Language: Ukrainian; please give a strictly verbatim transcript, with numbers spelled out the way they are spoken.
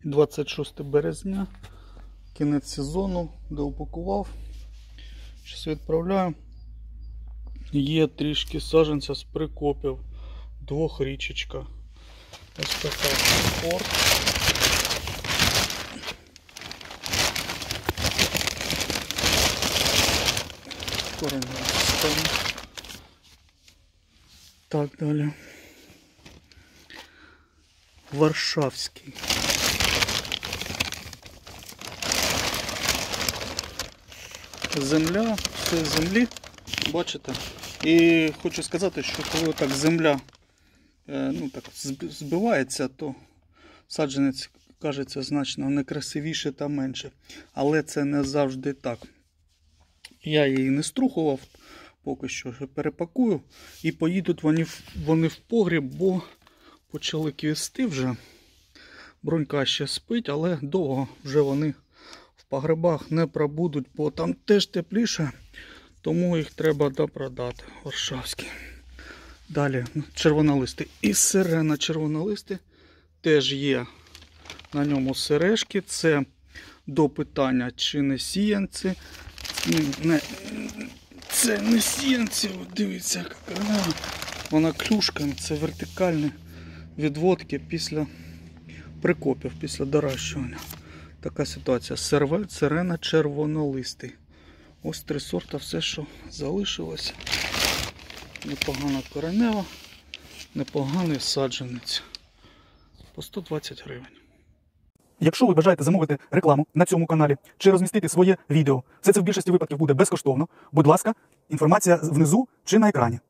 двадцять шосте березня, кінець сезону, доупакував. Зараз відправляю. Є трішки саджанця з прикопів, двохрічечка. Ось така сорт. Коренева система. Так, далі. Варшавський. Земля, все з землі, бачите? І хочу сказати, що коли так земля ну, так, збивається, то саджанець кажеться значно некрасивіше та менше. Але це не завжди так. Я її не струхував, поки що перепакую. І поїдуть вони, вони в погріб, бо почали квісти вже. Бронька ще спить, але довго вже вони в погребах не пробудуть, бо там теж тепліше, тому їх треба допродати. Варшавський. Далі червонолисти. І сирена червонолисти теж є на ньому сережки. Це до питання, чи не сіянці. Не, це не сіянці, дивіться, яка коренева. Вона клюшками, це вертикальні відводки після прикопів, після доращування. Така ситуація. Сервель, сирена, червонолистий. Ось три сорта, все, що залишилося. Непогана коренева, непоганий саджанець. По сто двадцять гривень. Якщо ви бажаєте замовити рекламу на цьому каналі чи розмістити своє відео, все це в більшості випадків буде безкоштовно. Будь ласка, інформація внизу чи на екрані.